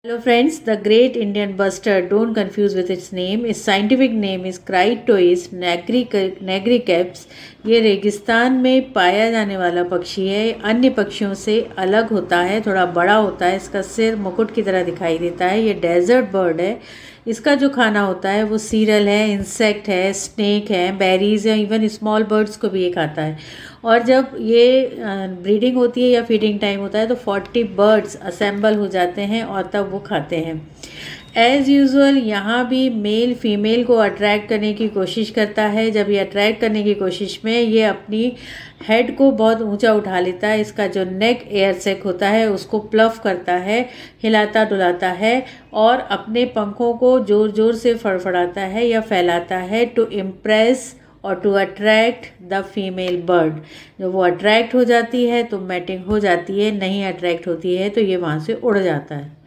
Hello friends, the great Indian bustard, don't confuse with its name. Its scientific name is Critois nigriceps. ये रेगिस्तान में पाया जाने वाला पक्षी है। अन्य पक्षियों से अलग होता है, थोड़ा बड़ा होता है, इसका सिर मुकुट की तरह दिखाई देता है। ये डेजर्ट बर्ड है। इसका जो खाना होता है वो सीरल है, इंसेक्ट है, स्नेक है, बेरीज है, इवन स्मॉल बर्ड्स को भी ये खाता है। और जब ये ब्रीडिंग होती है या फीडिंग टाइम होता है तो 40 बर्ड्स असेंबल हो जाते हैं और तब वो खाते हैं। एज़ यूजुअल यहाँ भी मेल फीमेल को अट्रैक्ट करने की कोशिश करता है। जब ये अट्रैक्ट करने की कोशिश में ये अपनी हेड को बहुत ऊंचा उठा लेता है। इसका जो नेक एयर सेक होता है उसको प्लफ करता है, हिलाता डुलाता है और अपने पंखों को ज़ोर ज़ोर से फड़फड़ाता है या फैलाता है टू इम्प्रेस और to attract the female bird. जब वो अट्रैक्ट हो जाती है तो मैटिंग हो जाती है, नहीं अट्रैक्ट होती है तो ये वहाँ से उड़ जाता है।